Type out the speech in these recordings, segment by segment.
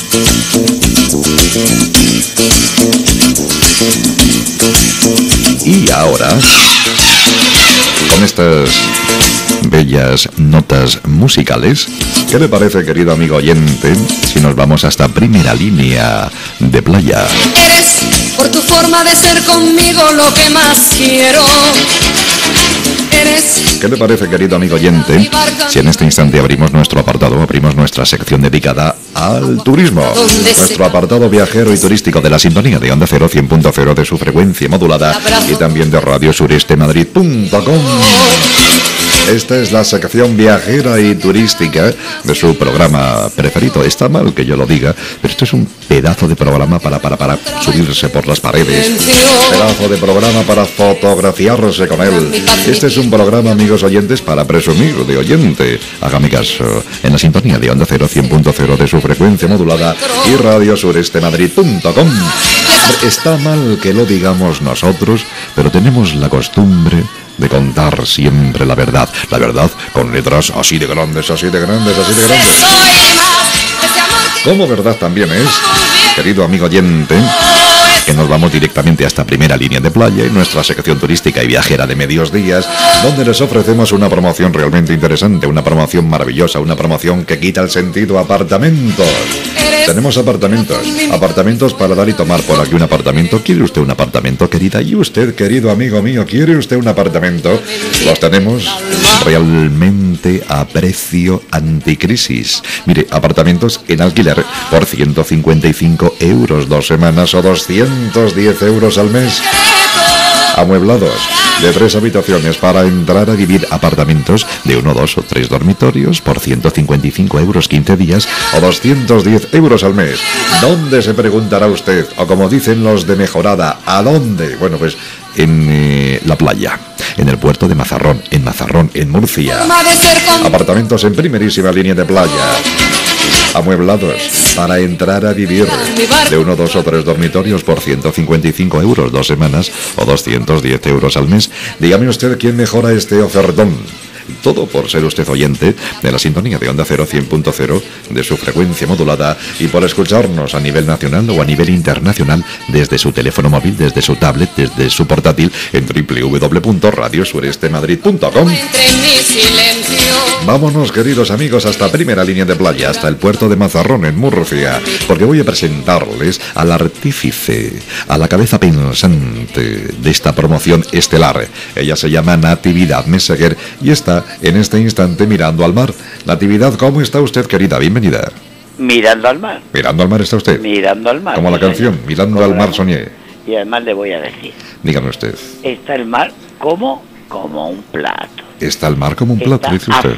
Y ahora, con estas bellas notas musicales, ¿qué le parece, querido amigo oyente, si nos vamos hasta primera línea de playa? Eres, por tu forma de ser conmigo, lo que más quiero. Eres. ¿Qué le parece, querido amigo oyente, si en este instante abrimos nuestro apartado, abrimos nuestra sección dedicada al turismo? Nuestro apartado viajero y turístico de la sintonía de Onda Cero 100.0 de su frecuencia modulada y también de radiosurestemadrid.com. Esta es la sección viajera y turística de su programa preferido. Está mal que yo lo diga, pero esto es un pedazo de programa para subirse por las paredes. Pedazo de programa para fotografiarse con él. Este es un programa, amigos oyentes, para presumir de oyente. Hágame caso, en la sintonía de Onda Cero 100.0 de su frecuencia modulada y radiosurestemadrid.com. Está mal que lo digamos nosotros, pero tenemos la costumbre de contar siempre la verdad con letras así de grandes, así de grandes, así de grandes. Como verdad también es, querido amigo oyente, que nos vamos directamente hasta primera línea de playa en nuestra sección turística y viajera de medios días, donde les ofrecemos una promoción realmente interesante, una promoción maravillosa, una promoción que quita el sentido a apartamentos. Tenemos apartamentos para dar y tomar. Por aquí un apartamento. ¿Quiere usted un apartamento, querida? ¿Y usted, querido amigo mío, quiere usted un apartamento? Los tenemos realmente a precio anticrisis. Mire, apartamentos en alquiler por 155 euros 2 semanas o 210 euros al mes. Amueblados, de 3 habitaciones para entrar a vivir. Apartamentos de 1, 2 o 3 dormitorios por 155 euros 15 días o 210 euros al mes. ¿Dónde, se preguntará usted? O como dicen los de Mejorada, ¿a dónde? Bueno, pues en la playa, en el puerto de Mazarrón, en Murcia. Apartamentos en primerísima línea de playa. Amueblados para entrar a vivir, de 1, 2 o 3 dormitorios por 155 euros 2 semanas o 210 euros al mes. Dígame usted quién mejora este ofertón. Todo por ser usted oyente de la sintonía de Onda Cero 100.0 de su frecuencia modulada y por escucharnos a nivel nacional o a nivel internacional desde su teléfono móvil, desde su tablet, desde su portátil en www.radiosurestemadrid.com. Vámonos, queridos amigos, hasta primera línea de playa, hasta el puerto de Mazarrón en Murcia, porque voy a presentarles al artífice, a la cabeza pensante de esta promoción estelar. Ella se llama Natividad Meseguer y está en este instante mirando al mar. Natividad, ¿cómo está usted, querida? Bienvenida. Mirando al mar. Mirando al mar está usted. Mirando al mar. Como la canción, Mirando al mar soñé. Y además le voy a decir. Dígame usted. Está el mar como un plato. Está el mar como un plato, dice usted.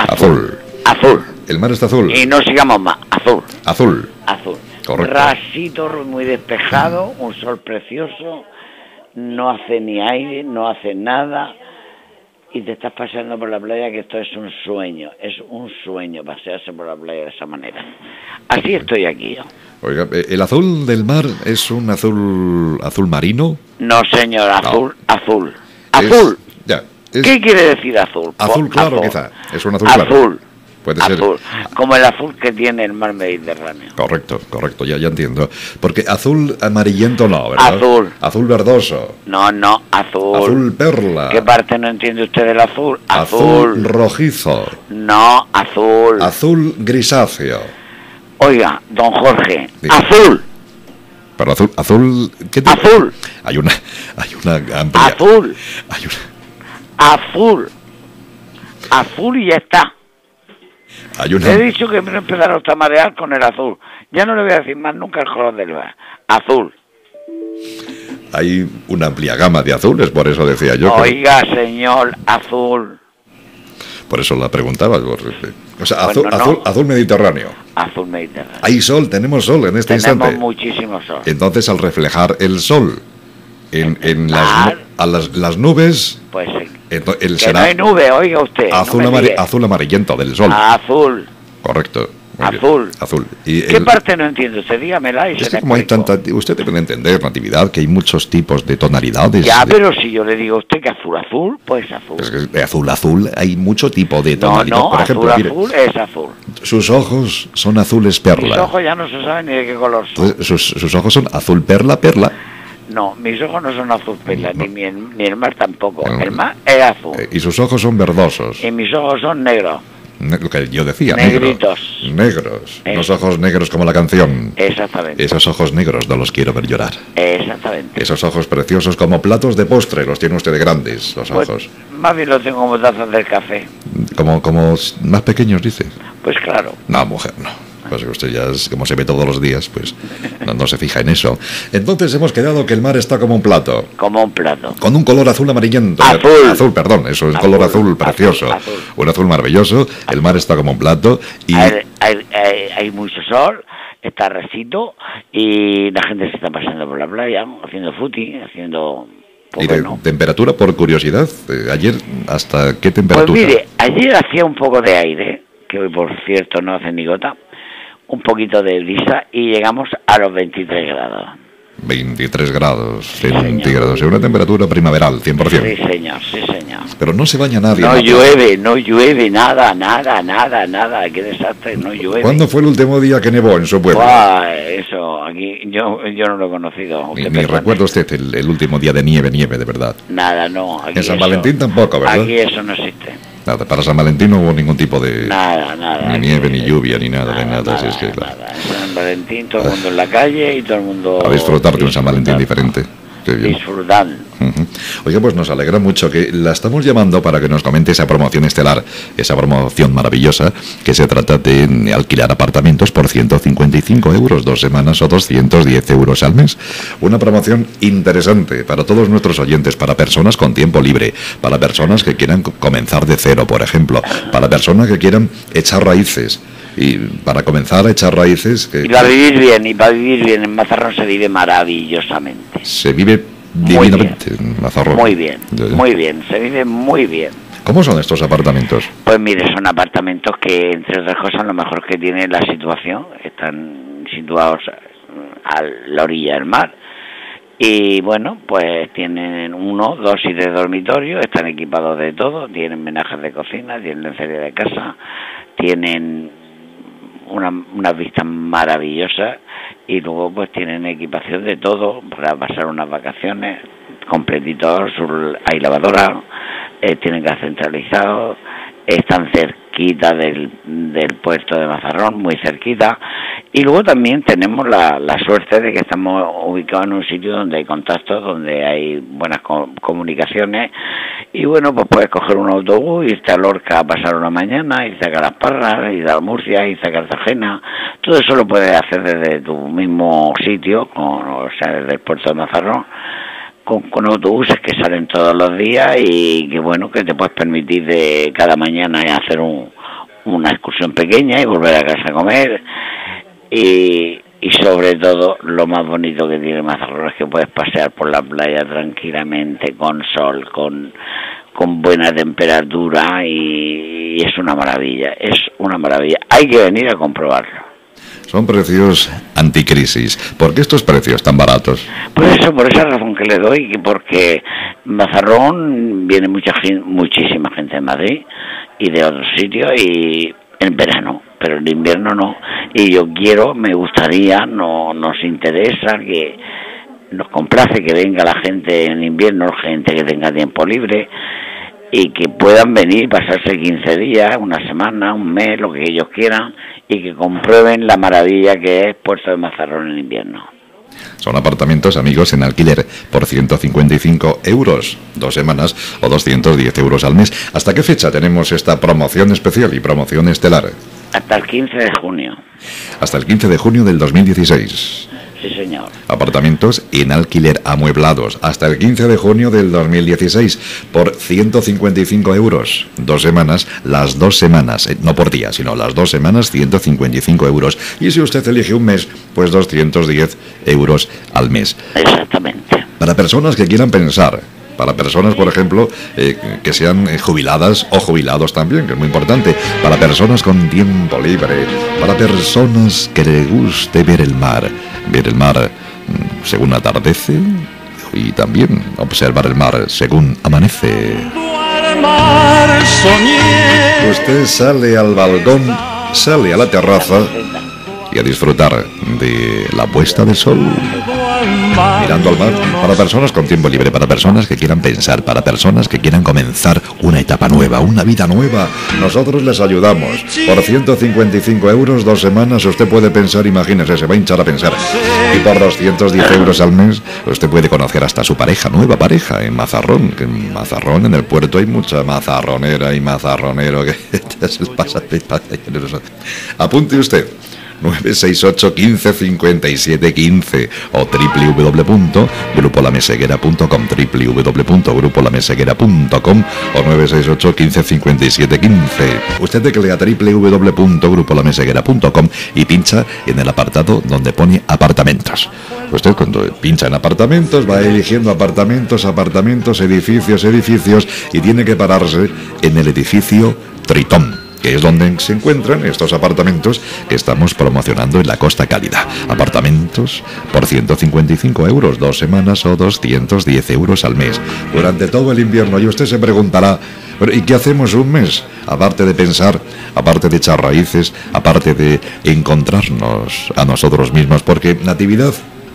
Azul. El mar está azul. Y no sigamos más. Azul. Correcto. Rasito, muy despejado, un sol precioso. No hace ni aire, no hace nada. Y te estás paseando por la playa, que esto es un sueño pasearse por la playa de esa manera. Así estoy aquí yo. Oiga, ¿el azul del mar es un azul marino? No, señor, azul. ¿Qué quiere decir azul? Azul claro, azul. Quizá. Es un azul claro. Puede ser. Como el azul que tiene el mar Mediterráneo. Correcto, ya entiendo. Porque azul amarillento no, ¿verdad? Azul verdoso. No, azul. Azul perla. ¿Qué parte no entiende usted del azul? Azul rojizo. No, azul. Azul grisáceo. Oiga, don Jorge, sí. Azul. Pero azul, ¿qué te... Azul. Hay una amplia... Azul. Azul y ya está. Le he dicho que me empezaron a marear con el azul. Ya no le voy a decir más nunca el color del mar. Azul. Hay una amplia gama de azules, por eso decía yo. Oiga, señor, azul. Por eso la preguntaba. O sea, bueno, azul Mediterráneo. Azul Mediterráneo. Hay sol, tenemos sol en este instante. Tenemos muchísimo sol. Entonces, al reflejar el sol en las nubes, pues que será no hay nube, oiga usted. Azul amarillento del sol. Azul. Correcto. Azul. Azul. ¿Qué parte no entiende usted? Dígamela y es se que la como hay explico. tanta... Usted debe de entender, Natividad, que hay muchos tipos de tonalidades. Ya, pero si yo le digo a usted que azul, pues azul. Es que de azul hay mucho tipo de No, tonalidad. no, Por ejemplo, azul, mire, azul es azul. sus ojos son azules perla. Mis ojos ya no se sabe ni de qué color son. Entonces, sus ojos son azul perla. No, mis ojos no son azul perla, No. ni el mar tampoco. No. El mar es azul. Y sus ojos son verdosos. Y mis ojos son negros. Lo que yo decía, Negritos. Negros. Eso. Los ojos negros como la canción. Exactamente. Esos ojos negros no los quiero ver llorar. Exactamente. Esos ojos preciosos como platos de postre, los tiene usted de grandes, los Pues, ojos. más bien lo tengo como tazas del café. Como más pequeños, dice. Pues claro. No, mujer, no. Pues que usted ya es, como se ve todos los días, pues no se fija en eso. Entonces hemos quedado que el mar está como un plato. Como un plato. Con un color azul amarillento. Azul. Perdón, eso es Azul, color azul precioso. azul. Un azul maravilloso. El mar está como un plato. Y Hay mucho sol, está recito y la gente se está pasando por la playa, haciendo footing, haciendo... Pues de bueno. temperatura, por curiosidad, ayer, ¿hasta qué Pues temperatura? mire, ayer hacía un poco de aire, que hoy por cierto no hace ni gota, un poquito de brisa y llegamos a los 23 grados. 23 grados señor. centígrados, una temperatura primaveral, 100%. Sí, señor, sí, señor. Pero no se baña nadie. No ¿no? llueve, nada, qué desastre, no llueve. ¿Cuándo fue el último día que nevó en su pueblo? Buah, eso, aquí yo no lo he conocido. Ni Usted recuerda usted el último día de nieve, de verdad. Nada, no. Aquí En San eso- Valentín tampoco, ¿verdad? Aquí eso no existe. Nada, para San Valentín no hubo ningún tipo de... Nada. Ni aquí- nieve, ni lluvia, ni nada, de nada. Si es que, claro, nada. En San Valentín todo el mundo en la calle y todo el mundo... a disfrutar de un San Valentín diferente. Qué bien. Disfrutando. Ujú. Oiga, pues nos alegra mucho que la estamos llamando para que nos comente esa promoción estelar, esa promoción maravillosa, que se trata de alquilar apartamentos por 155 euros 2 semanas o 210 euros al mes. Una promoción interesante para todos nuestros oyentes, para personas con tiempo libre, para personas que quieran comenzar de cero, por ejemplo, para personas que quieran echar raíces. Y para comenzar a echar raíces, que Y para vivir bien en Mazarrón se vive maravillosamente. se vive Muy divinamente en Mazarrón. Muy bien, Ya, ya. muy bien, se vive muy bien. ¿Cómo son estos apartamentos? Pues mire, son apartamentos que, entre otras cosas, lo mejor que tiene la situación, están situados a la orilla del mar. Y bueno, pues tienen 1, 2 y 3 dormitorios, están equipados de todo, tienen menajes de cocina, tienen lencería de casa, tienen unas vistas maravillosas y luego pues tienen equipación de todo para pasar unas vacaciones completitos, hay lavadora, tienen gas centralizado, están cerquita del puerto de Mazarrón, muy cerquita, y luego también tenemos la suerte de que estamos ubicados en un sitio donde hay contactos, donde hay buenas comunicaciones, y bueno, pues puedes coger un autobús, irte a Lorca a pasar una mañana, irte a Calasparras, ir a Murcia, irte a Cartagena, todo eso lo puedes hacer desde tu mismo sitio, o sea, desde el puerto de Mazarrón, con autobuses que salen todos los días y que bueno, que te puedes permitir de cada mañana hacer una excursión pequeña y volver a casa a comer y sobre todo lo más bonito que tiene Mazarrón es que puedes pasear por la playa tranquilamente con sol, con buena temperatura y es una maravilla, hay que venir a comprobarlo. Son precios anticrisis. ¿Por qué estos precios tan baratos? Por esa razón que le doy, porque Mazarrón viene muchísima gente de Madrid y de otros sitios y en verano, pero en invierno no. Y me gustaría, nos interesa que nos complace que venga la gente en invierno, gente que tenga tiempo libre y que puedan venir, pasarse 15 días, una semana, un mes, lo que ellos quieran y que comprueben la maravilla que es Puerto de Mazarrón en invierno. Son apartamentos, amigos, en alquiler por 155 euros 2 semanas o 210 euros al mes. ¿Hasta qué fecha tenemos esta promoción especial y promoción estelar? Hasta el 15 de junio. Hasta el 15 de junio del 2016. Sí, señor. Apartamentos en alquiler amueblados hasta el 15 de junio del 2016 por 155 euros. 2 semanas, las 2 semanas, no por día, sino las 2 semanas, 155 euros. Y si usted elige un mes, pues 210 euros al mes. Exactamente. Para personas que quieran pensar Para personas, por ejemplo, que sean jubiladas o jubilados también, que es muy importante. Para personas con tiempo libre. Para personas que les guste ver el mar. Ver el mar según atardece y también observar el mar según amanece. Usted sale al balcón, sale a la terraza y a disfrutar de la puesta del sol, mirando al mar. Para personas con tiempo libre, para personas que quieran pensar, para personas que quieran comenzar una etapa nueva, una vida nueva, nosotros les ayudamos. Por 155 euros, 2 semanas, usted puede pensar, imagínese, se va a hinchar a pensar. Y por 210 euros al mes, usted puede conocer hasta su pareja, nueva pareja, en Mazarrón. Que en Mazarrón, en el puerto, hay mucha mazarronera y mazarronero que se pasa. Apunte usted. 968 15 57 15 o www.grupolameseguera.com, www.grupolameseguera.com o 968 15 57 15. Usted teclea www.grupolameseguera.com y pincha en el apartado donde pone apartamentos. Usted cuando pincha en apartamentos va eligiendo apartamentos, edificios y tiene que pararse en el edificio Tritón, que es donde se encuentran estos apartamentos que estamos promocionando en la Costa Cálida. Apartamentos por 155 euros, 2 semanas o 210 euros al mes, durante todo el invierno. Y usted se preguntará, ¿y qué hacemos un mes? Aparte de pensar, aparte de echar raíces, aparte de encontrarnos a nosotros mismos, porque Natividad,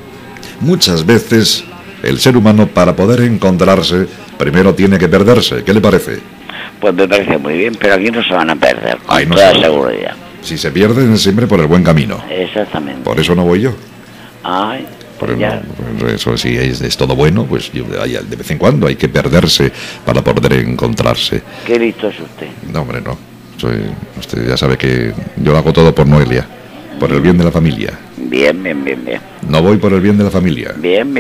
muchas veces el ser humano, para poder encontrarse, primero tiene que perderse. ¿Qué le parece? Pues me parece muy bien, pero aquí no se van a perder, con toda seguridad. Si se pierden, siempre por el buen camino. Exactamente. Por eso no voy yo. Ay, pues ya. No, eso sí es todo bueno, pues de vez en cuando hay que perderse para poder encontrarse. Qué listo es usted. No, hombre, no. Usted ya sabe que yo lo hago todo por Noelia, por el bien de la familia. Bien. No voy por el bien de la familia. Bien.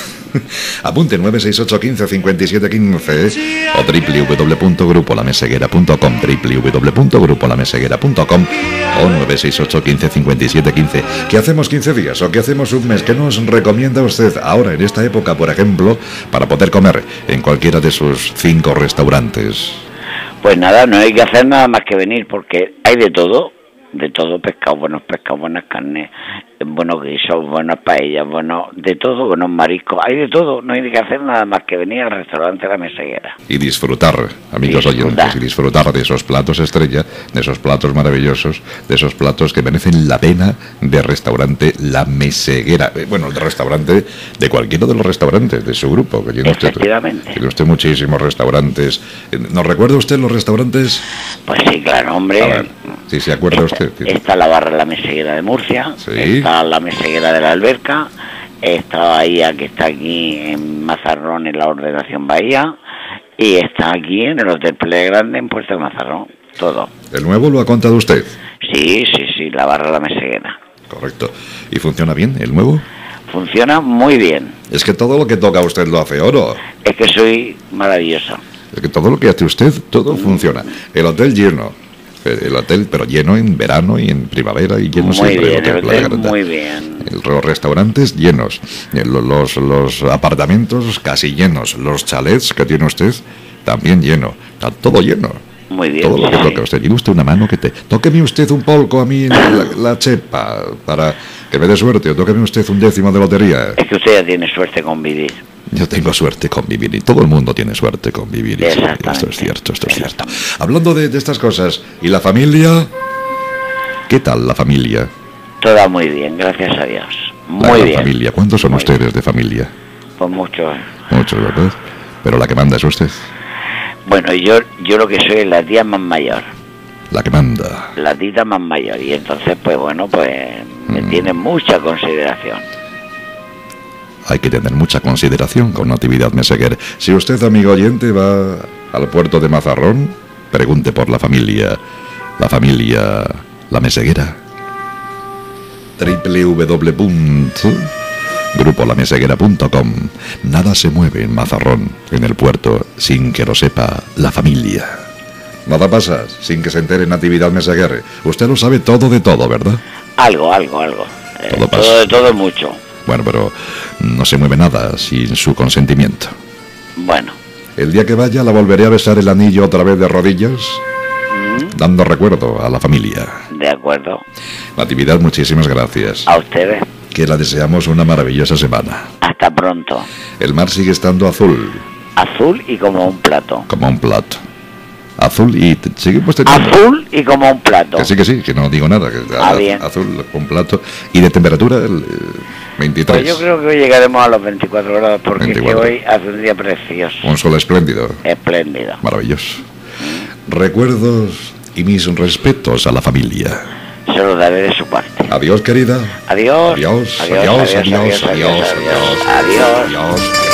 Apunte 968 15 57 15 o www.grupolameseguera.com, www.grupolameseguera.com o 968 15 57 15. ¿Qué hacemos 15 días o qué hacemos un mes? ¿Qué nos recomienda usted ahora en esta época, por ejemplo, para poder comer en cualquiera de sus 5 restaurantes? Pues nada, no hay que hacer nada más que venir, porque hay de todo, pescado, buenas carnes, buenos guisos, buenas paellas, de todo, buenos mariscos, hay de todo, no hay que hacer nada más que venir al restaurante La Meseguera. Y disfrutar, amigos oyentes, y disfrutar de esos platos estrella, de esos platos maravillosos, de esos platos que merecen la pena de restaurante La Meseguera. Bueno, de restaurante, de cualquiera de los restaurantes de su grupo, que tiene usted. Efectivamente. Tiene usted muchísimos restaurantes. ¿Nos recuerda usted los restaurantes? Pues sí, claro, hombre. A ver, si se acuerda usted. Está la barra La Meseguera de Murcia, sí. Está La Meseguera de la Alberca, está Bahía, que está aquí en Mazarrón, en la Ordenación Bahía, y está aquí en el Hotel Playa Grande, en Puerto de Mazarrón, todo. ¿El nuevo lo ha contado usted? Sí, la barra La Meseguera. Correcto. ¿Y funciona bien el nuevo? Funciona muy bien. Es que todo lo que toca usted lo hace oro. Es que soy maravilloso. Es que todo lo que hace usted, todo funciona. El hotel lleno. El hotel, pero lleno en verano y en primavera y lleno muy siempre. Bien, el hotel muy bien. Los restaurantes llenos, los apartamentos casi llenos, los chalets que tiene usted también lleno, está todo lleno. Muy bien. Todo lo que toca usted. Tiene usted una mano que tóqueme usted un polco a mí en la chepa para que me dé suerte, o tóqueme usted un décimo de lotería. Es que usted ya tiene suerte con vivir. Yo tengo suerte con vivir y todo el mundo tiene suerte con vivir. Y esto es cierto, esto es cierto. Hablando de estas cosas, ¿y la familia? ¿Qué tal la familia? Toda muy bien, gracias a Dios. Muy bien. Familia. ¿Cuántos son ustedes de familia? Pues muchos. Muchos, ¿verdad? Pero la que manda es usted. Bueno, yo lo que soy es la tía más mayor. La que manda. La tita más mayor. Y entonces, pues bueno, me tiene mucha consideración. Hay que tener mucha consideración con Natividad Meseguer. Si usted, amigo oyente, va al puerto de Mazarrón, pregunte por la familia La Meseguera. www.grupolameseguera.com. Nada se mueve en Mazarrón, en el puerto, sin que lo sepa la familia. Nada pasa sin que se entere Natividad Meseguer. Usted lo sabe todo de todo, ¿verdad? Algo. Todo pasa. Todo de todo mucho. Bueno, pero no se mueve nada sin su consentimiento. Bueno. El día que vaya la volveré a besar el anillo otra vez de rodillas, dando recuerdo a la familia. De acuerdo. Natividad, muchísimas gracias. A ustedes. Que la deseamos una maravillosa semana. Hasta pronto. El mar sigue estando azul. Azul y como un plato. Como un plato. Azul y seguimos teniendo... Azul y como un plato. Que sí, que no digo nada. Que bien. Azul, un plato. ¿Y de temperatura? 23. Pues yo creo que hoy llegaremos a los 24 grados porque 24. hoy hace un día precioso. Un sol espléndido. Espléndido. Maravilloso. Recuerdos y mis respetos a la familia. Se lo daré de su parte. Adiós, querida. Adiós. Adiós. Adiós. Adiós. Adiós. Adiós. Adiós. Adiós.